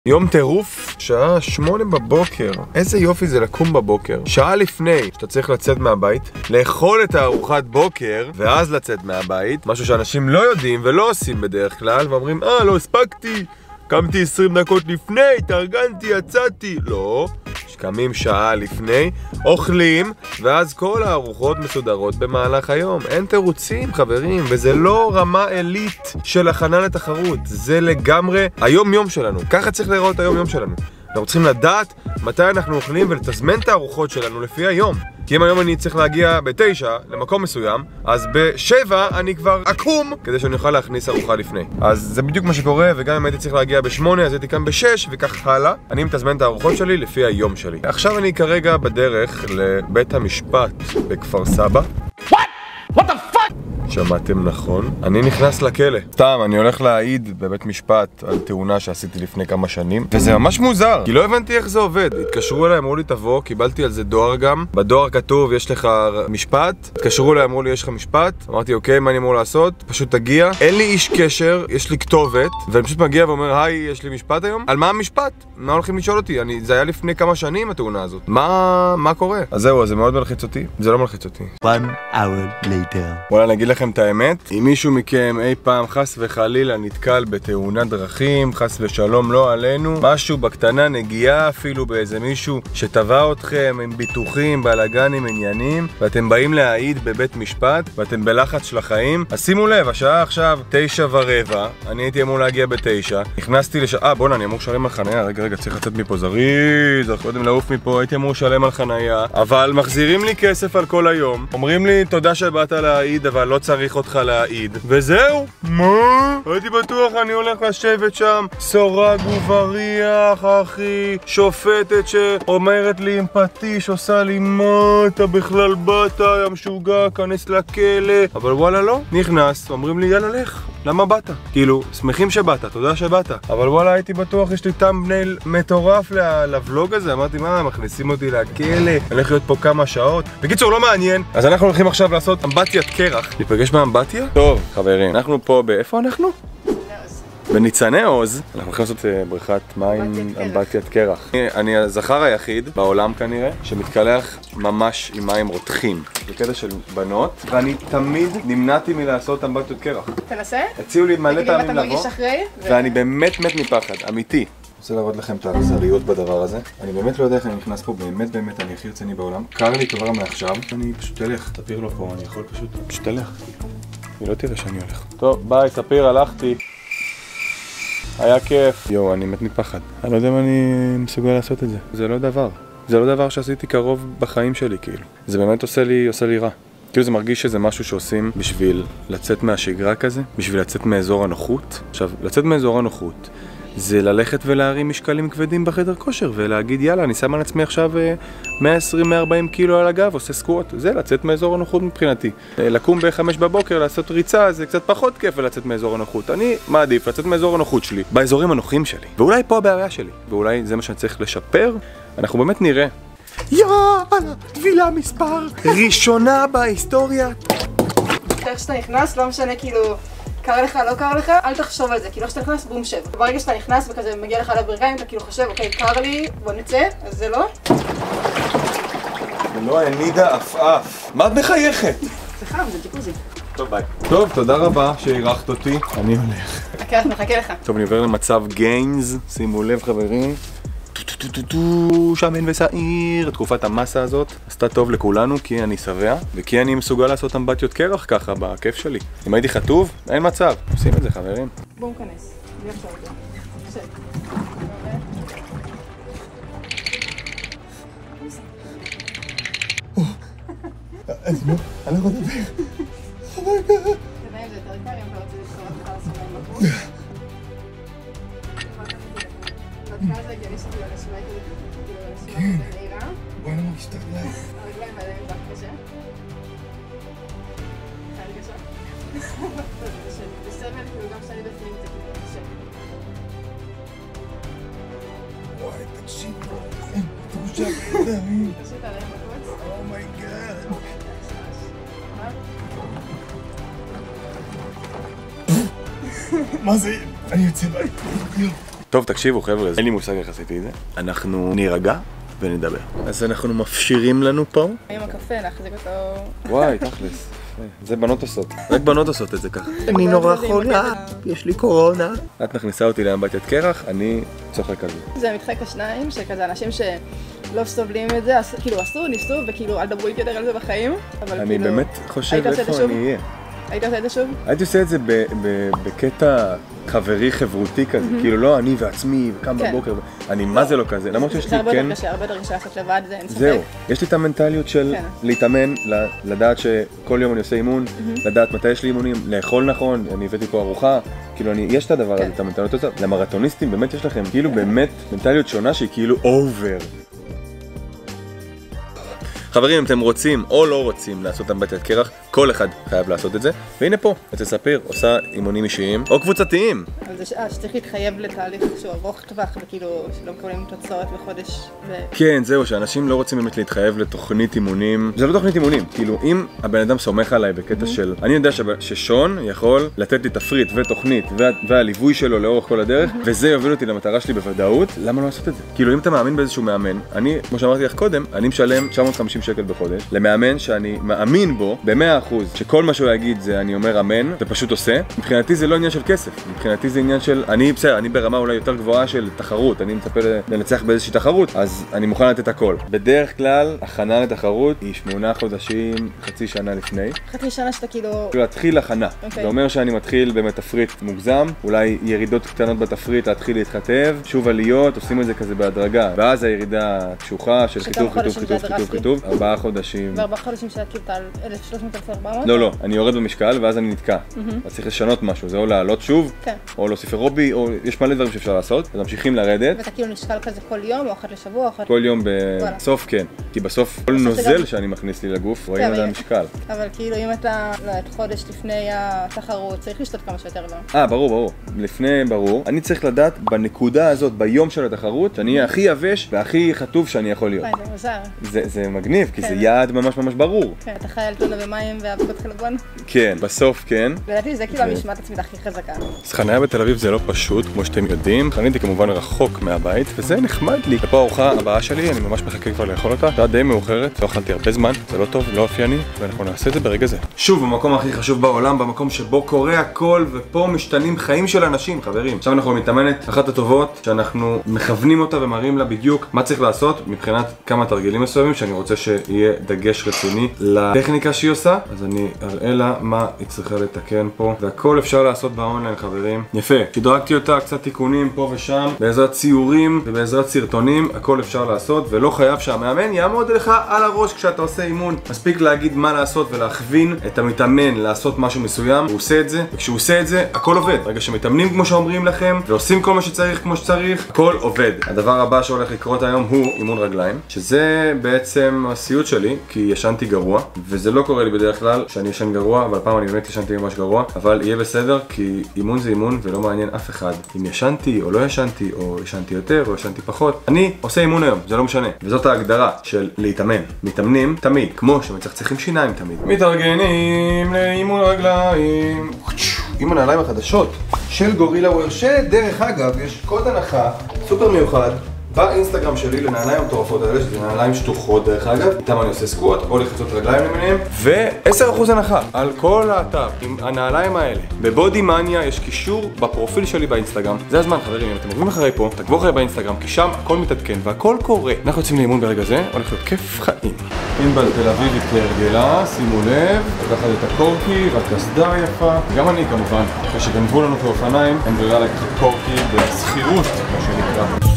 יום טירוף, שעה 8 בבוקר. איזה יופי זה לקום בבוקר. שעה לפני שאתה צריך לצאת מהבית, לאכול את הארוחת בוקר, ואז לצאת מהבית. משהו שאנשים לא יודעים ולא עושים בדרך כלל, ואומרים, לא הספקתי, קמתי 20 דקות לפני, התארגנתי, יצאתי. לא, קמים שעה לפני, אוכלים, ואז כל הארוחות מסודרות במהלך היום. אין תירוצים, חברים, וזה לא רמה עילית של הכנה לתחרות. זה לגמרי היום-יום שלנו. ככה צריך לראות היום-יום שלנו. אנחנו צריכים לדעת מתי אנחנו אוכלים ולתזמן את הארוחות שלנו לפי היום. כי אם היום אני צריך להגיע ב9 למקום מסוים, אז ב7 אני כבר אקום כדי שאני אוכל להכניס ארוחה לפני. אז זה בדיוק מה שקורה, וגם אם הייתי צריך להגיע ב8 אז הייתי כאן ב6 וכך הלאה. אני מתזמן את הארוחות שלי לפי היום שלי. עכשיו אני כרגע בדרך לבית המשפט בכפר סבא. שמעתם נכון? אני נכנס לכלא. סתם, אני הולך להעיד בבית משפט על תאונה שעשיתי לפני כמה שנים, וזה ממש מוזר, כי לא הבנתי איך זה עובד. התקשרו אליי, אמרו לי תבוא, קיבלתי על זה דואר גם. בדואר כתוב, יש לך משפט. התקשרו אליי, אמרו לי, יש לך משפט. אמרתי, אוקיי, מה אני אמור לעשות? פשוט תגיע. אין לי איש קשר, יש לי כתובת, ואני פשוט מגיע ואומר, היי, יש לי משפט היום? על מה המשפט? מה הולכים לשאול אותי? זה היה לפני כמה שנים התאונה הזאת. מה קורה? אז זהו, זה מאוד מלחיץ אותי. זה לא מלחיץ אותי. 1 hour later. וואלה, אני אגיד לכם את האמת, אם מישהו מכם אי פעם חס וחלילה נתקל בתאונת דרכים, חס ושלום לא עלינו, משהו בקטנה, נגיעה אפילו באיזה מישהו שטבע אתכם עם ביטוחים, בלגנים, עניינים, ואתם באים להעיד בבית משפט, ואתם בלחץ של החיים, אז שימו לב, השעה עכשיו 9:15, אני הייתי אמור להגיע ב9, נכנסתי לשעה, בוא'נה, אני אמור לשלם על חניה, רגע, צריך לצאת מפה זריז, קודם לעוף מפה, הייתי אמור לשלם על חניה, אבל מחזירים לי כסף על כל היום, אומרים לי תודה שבאת להעיד, אבל לא צריך אותך להעיד, וזהו. מה? הייתי בטוח אני הולך לשבת שם, סורג ובריח, אחי, שופטת שאומרת לי עם פטיש, עושה לי מה אתה בכלל באת, יא משוגע, כנס לכלא, אבל וואלה לא, נכנס, אומרים לי יאללה לך, למה באת? כאילו, שמחים שבאת, תודה שבאת, אבל וואלה הייתי בטוח, יש לי טאמבנייל מטורף לבלוג הזה, אמרתי מה, מכניסים אותי לכלא, אני הולך להיות פה כמה שעות, בקיצור לא מעניין, אז אנחנו הולכים עכשיו לעשות אמבטיית קרח, ניפגש באמבטיה? טוב חברים, אנחנו פה איפה אנחנו? בניצני עוז, אנחנו הולכים לעשות בריכת מים, אמבטיית קרח. אני הזכר היחיד בעולם כנראה שמתקלח ממש עם מים רותחים. זה קטע של בנות, ואני תמיד נמנעתי מלעשות אמבטיות קרח. תנסה? הציעו לי מלא פעמים לבוא, מרגיש אחרי? ואני באמת מת מפחד, אמיתי. אני רוצה להראות לכם את האכזריות בדבר הזה. אני באמת לא יודע איך אני נכנס פה, באמת אני הכי רציני בעולם. קר לי כבר מעכשיו, אני פשוט אלך, תפיר לו פה, אני יכול פשוט אלך. היא לא תראה שאני הולך. טוב, ביי, ספיר, הלכתי. היה כיף. יואו, אני מת מפחד. אני לא יודע אם אני מסוגל לעשות את זה. זה לא דבר שעשיתי קרוב בחיים שלי, כאילו. זה באמת עושה לי רע. כאילו זה מרגיש שזה משהו שעושים בשביל לצאת מהשגרה כזה, בשביל לצאת מאזור הנוחות. עכשיו, לצאת מאזור הנוחות זה ללכת ולהרים משקלים כבדים בחדר כושר ולהגיד יאללה, אני שם על עצמי עכשיו 120-140 קילו על הגב, עושה סקווט. זה לצאת מאזור הנוחות מבחינתי. לקום ב5 בבוקר, לעשות ריצה, זה קצת פחות כיף לצאת מאזור הנוחות. אני מעדיף לצאת מאזור הנוחות שלי, באזורים הנוחים שלי. ואולי פה הבעיה שלי, ואולי זה מה שאני צריך לשפר. אנחנו באמת נראה. יאללה, טבילה מספר ראשונה בהיסטוריה. איך שאתה נכנס, לא משנה כאילו קר לך, לא קר לך, אל תחשוב על זה, כאילו כשאתה נכנס, בום שב. ברגע שאתה נכנס וכזה מגיע לך לברכיים, אתה כאילו חושב, אוקיי, קר לי, בוא נצא, אז זה לא. זה לא הנידה עפעף. מה את מחייכת? זה חם, זה טיפוזי. טוב, ביי. טוב, תודה רבה שאירחת אותי. אני הולך. מחכה לך. טוב, אני עובר למצב גיינס, שימו לב חברים. שמן ושעיר. תקופת המסה הזאת עשתה טוב לכולנו כי אני שבע וכי אני מסוגל לעשות אמבטיות קרח ככה בכיף שלי. אם הייתי חטוב, אין מצב. עושים את זה חברים. בואו נכנס. אני עכשיו את זה. אז נו, אני לא רוצה לדבר. אומייגאד. זה יותר קר אם אתה רוצה לסחור לך לסחור בחוץ. בהתחלה זה הגיוני שתהיה נשימה כזה מהירה. בואי לא מרגיש את הרגליים. הרגליים והידיים כבר קשה. חייל קשה. בסבל כאילו גם שאני בפנים זה כאילו קשה. וואי, תקשיב. אין תחושה בידיים. פשוט עליהם בחוץ. אומייגאד. מה זה? אני יוצא ביי. טוב, תקשיבו חבר'ה, אין לי מושג איך עשיתי את זה. אנחנו נירגע ונדבר. אז אנחנו מפשירים לנו פה. עם הקפה, להחזיק אותו... וואי, תכלס. זה בנות עושות. רק בנות עושות את זה ככה. אני נורא חולה, יש לי קורונה. את מכניסה אותי לאמבטיית קרח, אני צוחק על זה. זה מתחק השניים, שכזה אנשים שלא סובלים את זה, כאילו עשו, ניסו, וכאילו אל דברו איתי יותר על זה בחיים. אני באמת חושב איפה אני אהיה. היית עושה את זה שוב? הייתי עושה את זה בקטע חברי חברותי כזה, כאילו לא אני ועצמי, וקם בבוקר, אני מה זה לא כזה, למרות שיש לי כן... זה הרבה יותר קשה לעשות לבד, זה אין ספק. זהו, יש לי את המנטליות של להתאמן, לדעת שכל יום אני עושה אימון, לדעת מתי יש לי אימונים, לאכול נכון, אני הבאתי פה ארוחה, כאילו יש את הדבר הזה, את המנטליות הזאת, למרתוניסטים באמת יש לכם כאילו באמת מנטליות שונה שהיא כאילו אובר. חברים, אם אתם רוצים או לא רוצים לעשות אמבטיית קרח, כל אחד חייב לעשות את זה. והנה פה, אצל ספיר עושה אימונים אישיים או קבוצתיים. אבל זה שצריך להתחייב לתהליך שהוא ארוך טווח וכאילו שלא מקבלים תוצאות בחודש. כן, זהו, שאנשים לא רוצים באמת להתחייב לתוכנית אימונים. זה לא תוכנית אימונים, כאילו אם הבן אדם סומך עליי בקטע של... אני יודע ששון יכול לתת לי תפריט ותוכנית והליווי שלו לאורך כל הדרך, וזה יוביל אותי למטרה שלי בוודאות, למה לא לעשות את זה? כאילו אם אתה מאמין באיזשהו מאמן, אני, כמו שאמרתי לך קודם, אני משלם 950 שקל בחודש למאמן שאני מאמין בו ב100% שכל מה שהוא יגיד זה אני אומר אמן ופשוט עושה. מבחינתי זה לא עניין של כסף, מבחינתי זה עניין של אני ברמה אולי יותר גבוהה של תחרות, אני מצפה לנצח באיזושהי תחרות, אז אני מוכן לתת הכל. בדרך כלל הכנה לתחרות היא 8 חודשים, חצי שנה לפני. חצי שנה שאתה כאילו להתחיל הכנה. זה אומר שאני מתחיל באמת תפריט מוגזם, אולי ירידות קטנות בתפריט להתחיל להתכתב, שוב עליות, עושים את זה כזה בהדרגה, ואז הירידה קשוחה של חיתוך 4 חודשים. ו4 חודשים שאת כאילו על 1,300-1,400? לא, אני יורד במשקל ואז אני נתקע. אז צריך לשנות משהו, זה או לעלות שוב, או להוסיף אירובי, או יש מלא דברים שאפשר לעשות, אז ממשיכים לרדת. ואתה כאילו נשקל כזה כל יום, או אחת לשבוע, או אחת... כל יום בסוף כן, כי בסוף כל נוזל שאני מכניס לי לגוף, רואים על המשקל. אבל כאילו אם אתה, לא, את חודש לפני התחרות, צריך לשתות כמה שיותר לא. ברור. לפני ברור. אני צריך לדעת בנקודה הזאת, ביום של התחרות, שאני אהיה הכי יבש והכי חטוב שאני יכול להיות. זה מוזר. זה מגניב, כי זה יעד ממש ברור. כן, אתה חי על טונה במים ואבקות חלבון? כן, בסוף כן. ולדעתי זה כאילו המשמעת עצמית הכי חזקה. אז חניה בתל אביב זה לא פשוט, כמו שאתם יודעים. חניתי כמובן רחוק מהבית, וזה נחמד לי. ופה הארוחה הבאה שלי, אני ממש מחכה כבר לאכול אותה. אתה די מאוחרת, לא אכלתי הרבה זמן, זה לא טוב, לא אופייני, ואנחנו נעשה את זה ברגע זה. שוב, במקום הכי חשוב בעולם, במקום שבו קורה הכל, ופה משתנים חיים של אנשים, חברים. עכשיו אנחנו מתאמנת אחת הטובות, שאנחנו מכוונים אותה ומראים לה בדיוק מה צריך לעשות, מבחינת כמה תרגילים מסוימים, שאני רוצה שיהיה דגש רציני לטכניקה שהיא עושה. אז אני אראה לה מה היא צריכה לתקן פה, והכל אפשר לעשות באונליין, חברים. יפה, שדרגתי אותה, קצת תיקונים פה ושם, בעזרת ציורים ובעזרת סרטונים, הכל אפשר לעשות, ולא חייב שהמאמן יעמוד לך על הראש כשאתה עושה אימון. מספיק להגיד מה לעשות ולהכווין את המתאמן לעשות משהו מסוים, הוא עושה את זה, וכשהוא עושה את זה, הכל עובד. ברגע שמתאמנים כמו שאומרים לכם, ועושים כל מה שצריך כמו שצריך, הכל עובד. הדבר הבא שהולך לקרות היום הוא אימון רגליים, שזה בעצם הסיוט שלי, כי ישנתי גרוע, וזה לא קורה לי בדרך כלל שאני ישן גרוע, אבל פעם אני באמת ישנתי ממש גרוע, אבל יהיה בסדר, כי אימון זה אימון ולא מעניין אף אחד אם ישנתי או לא ישנתי, או ישנתי יותר או ישנתי פחות. אני עושה אימון היום, זה לא משנה. וזאת ההגדרה של להתאמן. מתאמנים תמיד, כמו שמצחצחים שיניים תמיד. מתארגנים לאימון רגליים. עם הנעליים החדשות של גורילה וויר, שדרך אגב יש קוד הנחה סופר מיוחד באינסטגרם שלי לנעליים המטורפות האלה, שזה נעליים שטוחות דרך אגב, איתם אני עושה סקווט או לחיצות רגליים למיניהם, ו10% הנחה על כל האתר עם הנעליים האלה. בבודי מניה יש קישור בפרופיל שלי באינסטגרם. זה הזמן חברים, אם אתם עוברים אחרי פה, תעקבו אחרי באינסטגרם, כי שם הכל מתעדכן והכל קורה. אנחנו יוצאים לאימון ברגע זה, הולך להיות כיף חיים. ענבל תל אביבית כהרגלה, שימו לב, לקחת את הקורקי והקסדה יפה, גם אני כמובן, אחרי שגנבו לנו כאופניים, אין ברירה לקחת קורקי בסחירות, כמו שנקרא.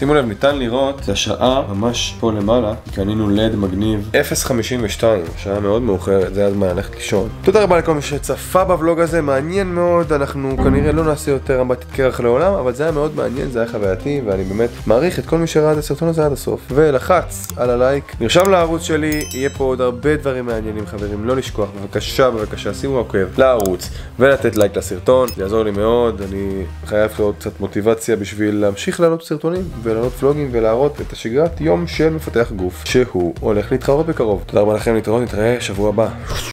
שימו לב, ניתן לראות את השעה ממש פה למעלה, קנינו לד מגניב 0:52, שעה מאוד מאוחרת, זה הזמן ללכת לישון. תודה רבה לכל מי שצפה בוולוג הזה, מעניין מאוד, אנחנו כנראה לא נעשה יותר אמבטית קרח לעולם, אבל זה היה מאוד מעניין, זה היה חווייתי, ואני באמת מעריך את כל מי שראה את הסרטון הזה עד הסוף, ולחץ על הלייק, נרשם לערוץ שלי, יהיה פה עוד הרבה דברים מעניינים חברים, לא לשכוח, בבקשה, שימו עוקב לערוץ, ולתת לייק לסרטון, זה יעזור לי מאוד, אני חייב לעוד קצת מוטיבציה בשביל להמשיך לעלות סרטונים, ולעלות ולוגים, ולהראות את השגרת יום של מפתח גוף, שהוא הולך להתחרות בקרוב. תודה רבה לכם, נתראה שבוע הבא.